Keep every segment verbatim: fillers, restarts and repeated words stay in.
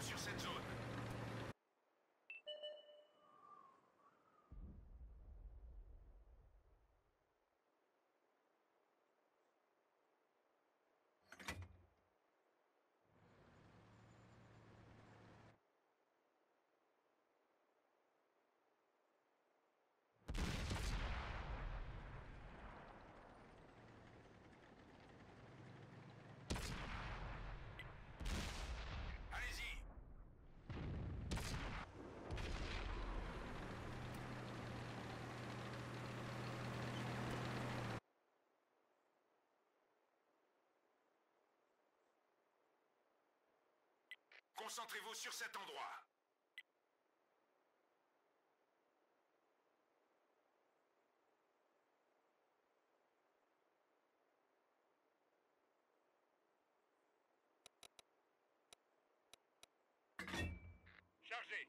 sur cette zone. Allez-y. Concentrez-vous sur cet endroit. Chargez.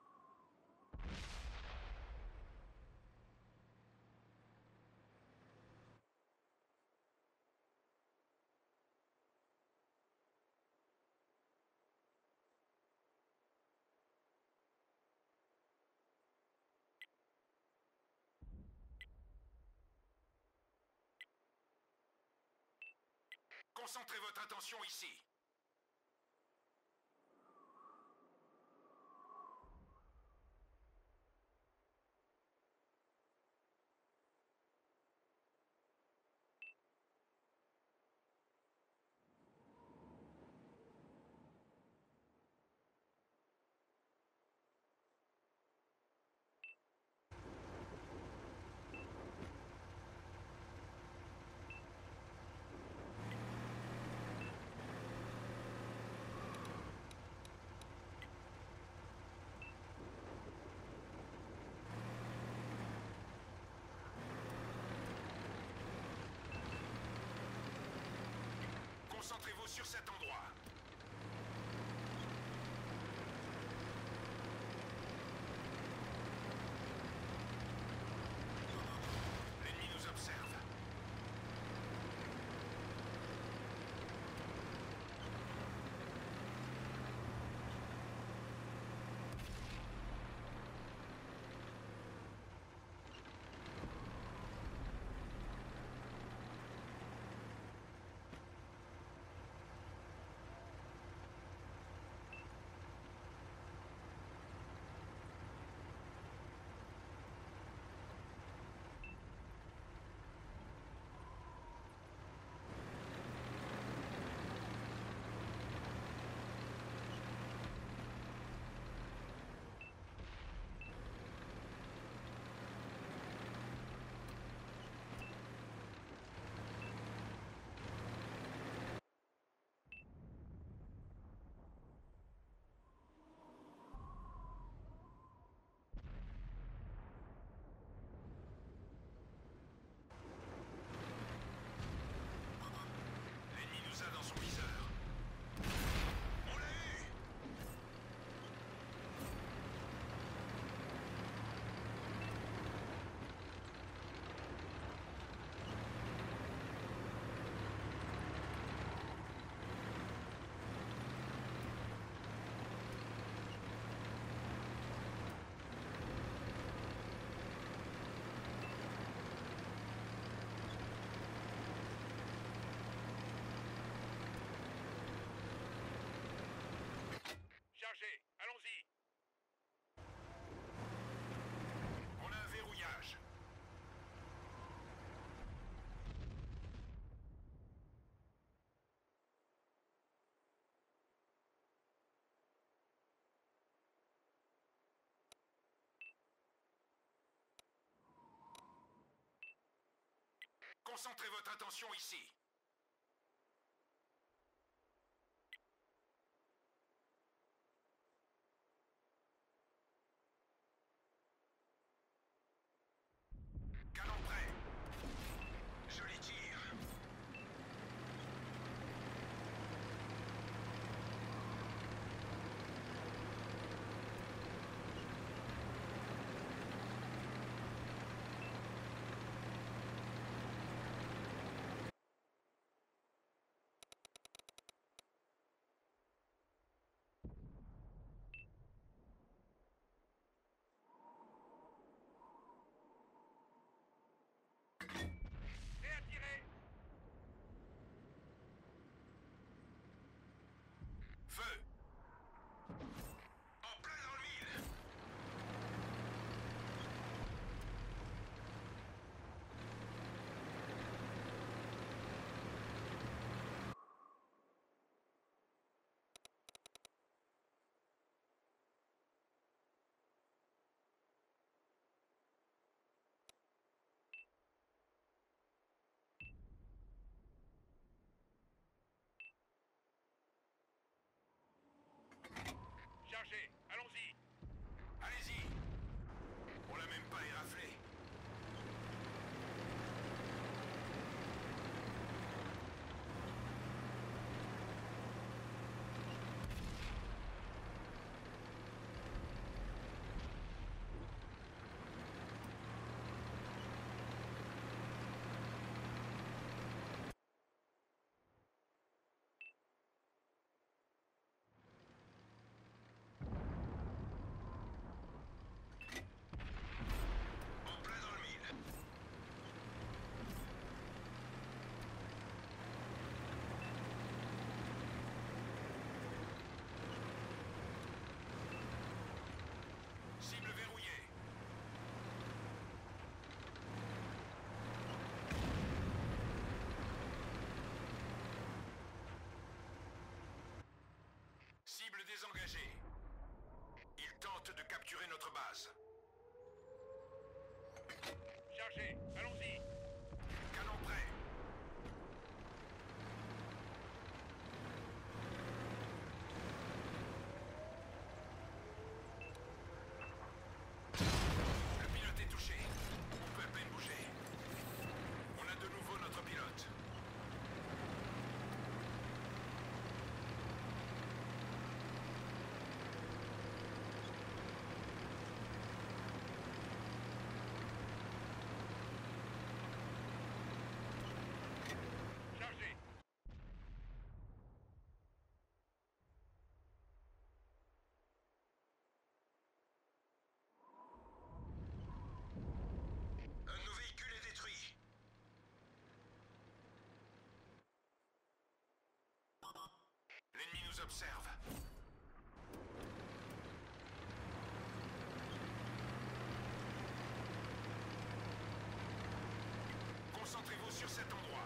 Concentrez votre attention ici. Concentrez-vous sur cet endroit. L'ennemi nous observe. Dans son viseur. On l'a eu! Chargez, allons-y. On a un verrouillage. Concentrez votre attention ici. Canon prêt. Joli tir. désengagé. Il tente de capturer notre base. Chargé, allons-y. Canon prêt. Le pilote est touché. On peut à peine bouger. On a de nouveau notre pilote. Chargé. Un de nos véhicules est détruit. L'ennemi nous observe. Concentrez-vous sur cet endroit.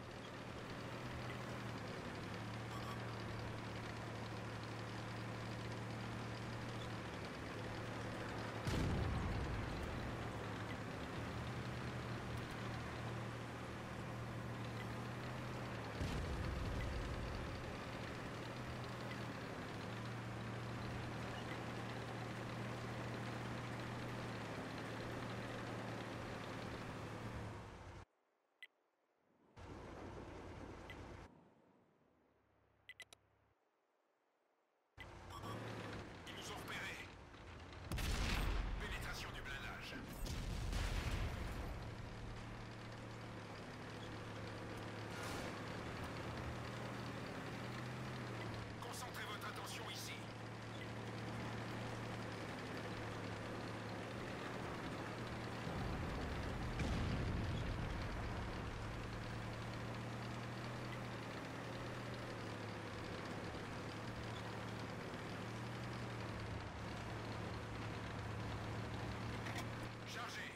Ils nous ont repérés. Pénétration du blindage. Concentrez votre attention ici. Chargé.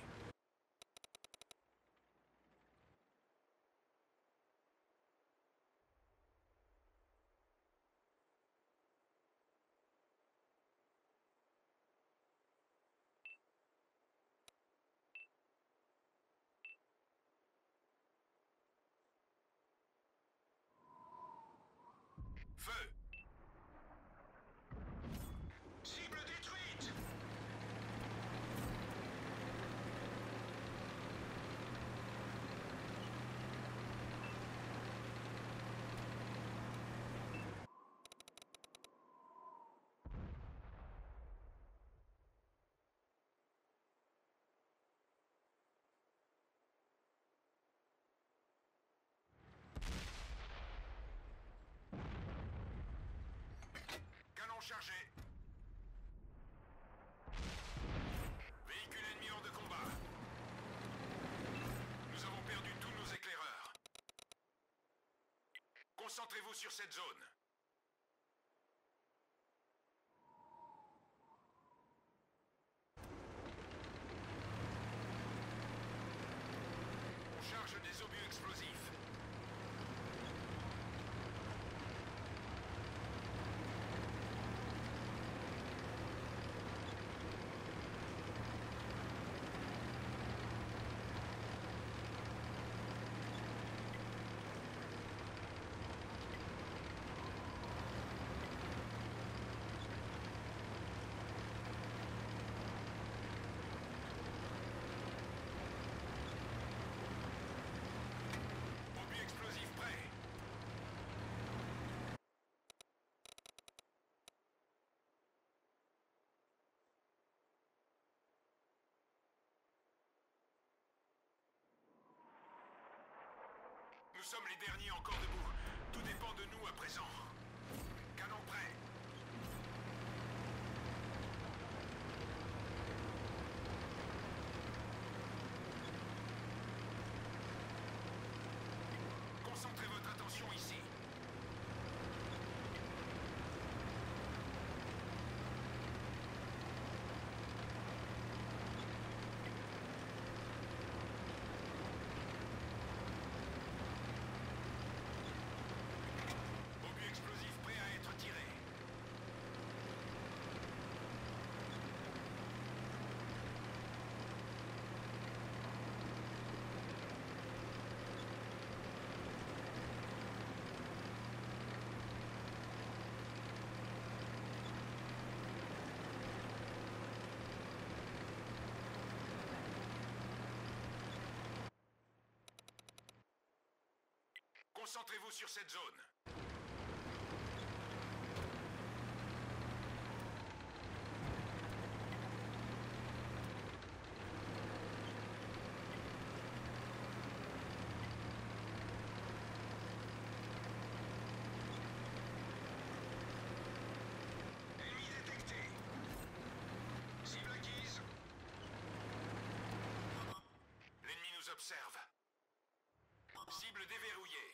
Feu. Cible détruite. Canon chargé. Véhicule ennemi hors de combat. Nous avons perdu tous nos éclaireurs. Concentrez-vous sur cette zone. On charge des obus explosifs. Obus explosifs prêts. Nous sommes les derniers encore debout. Tout dépend de nous à présent. Canon prêt. Concentrez votre attention ici. Obus explosif prêt à être tiré. Concentrez-vous sur cette zone. Ennemi détecté. Cible acquise. L'ennemi nous observe. Cible déverrouillée.